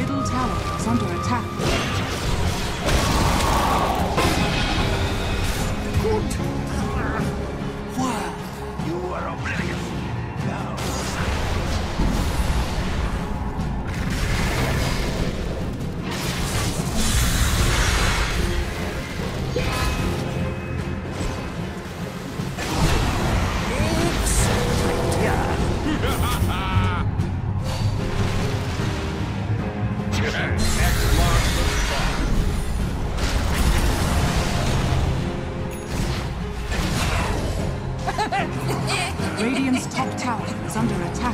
middle tower is under attack. You are oblivious. Now. Radiant's top tower is under attack.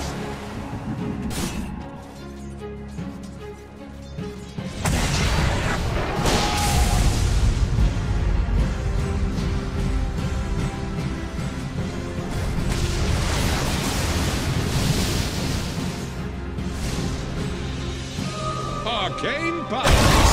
Arcane power!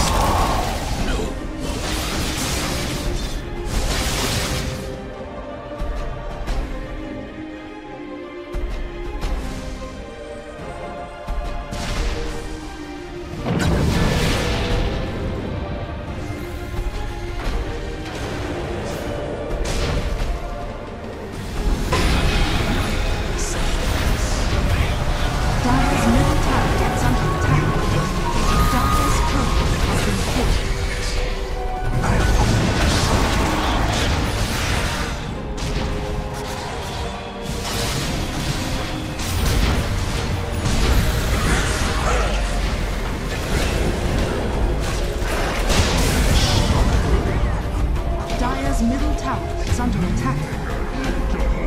Dire's middle tower gets under attack. Dire's turret has been hit. Dire's middle tower is under attack.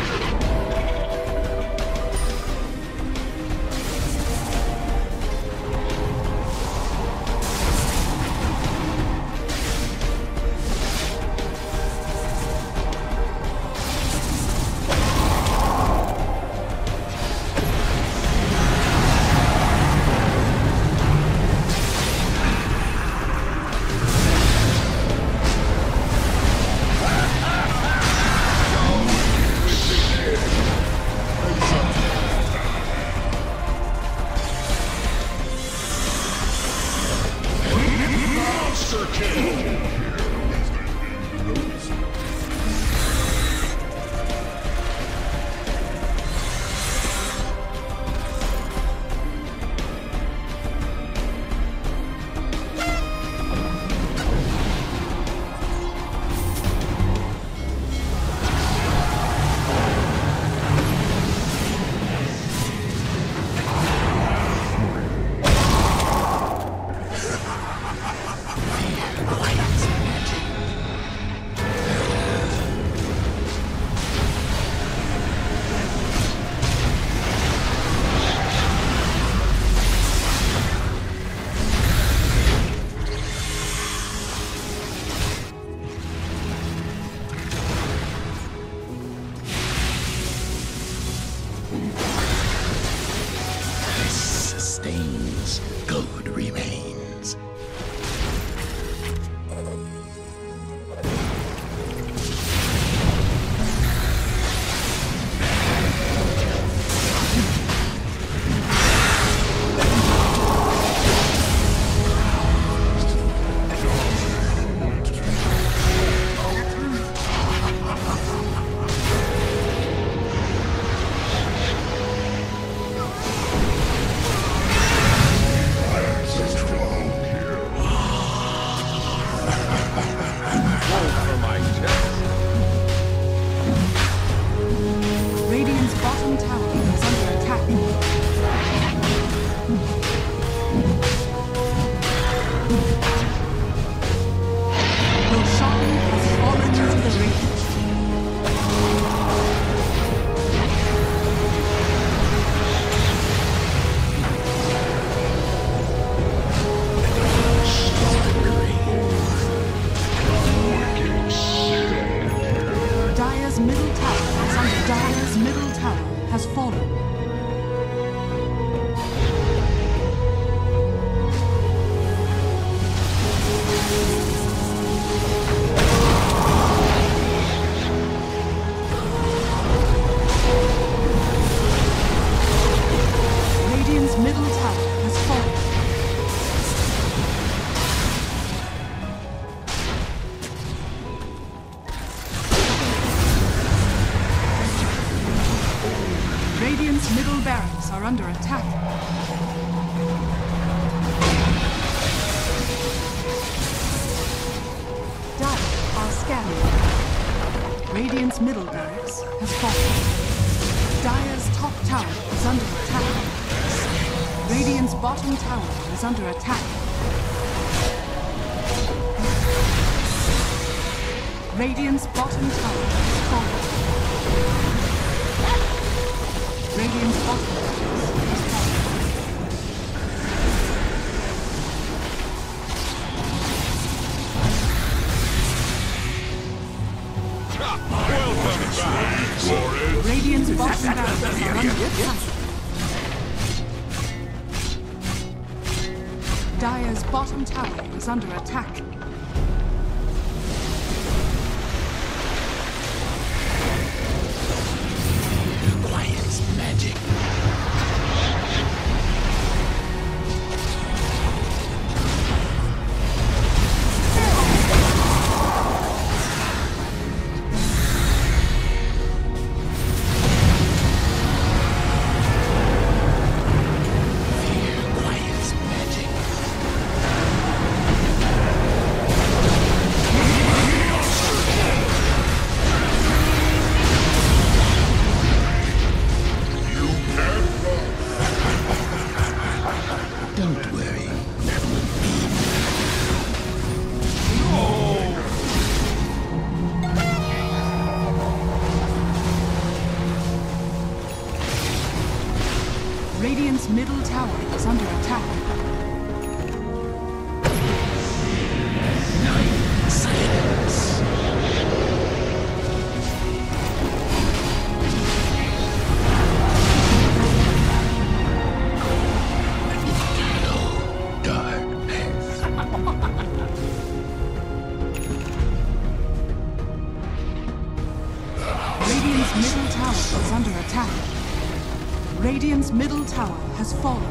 Sustains, good remains. Radiant's bottom tower is under attack. Roshan has fallen to the ring. Dire's middle tower is under Dire's middle tower has fallen. Radiant's middle tower has fallen. Radiant's middle barracks are under attack. Dire are scanning. Radiant's middle barracks has fallen. Dire's top tower is under attack. Radiant's bottom tower is under attack. Radiant's bottom tower is fallen. Radiant's bottom tower is fallen. Radiant's bottom barracks are under attack. Dire's bottom tower is under attack. Quiet's magic. Don't worry, that will Radiant's middle tower is under attack. silence. Eternal darkness. Radiant's middle tower is under attack. Radiant's middle tower has fallen.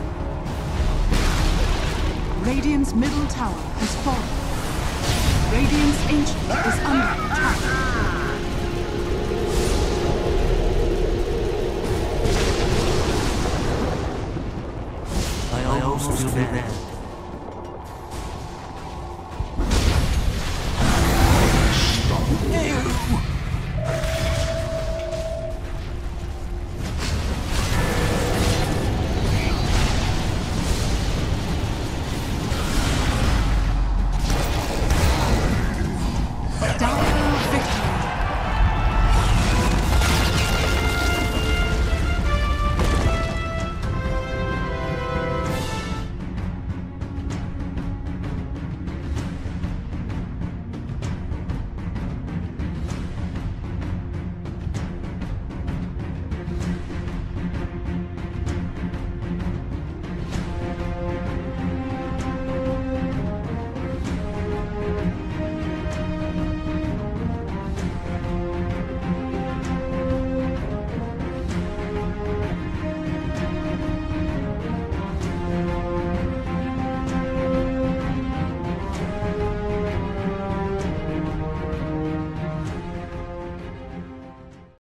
Radiant's middle tower has fallen. Radiant's ancient is under attack.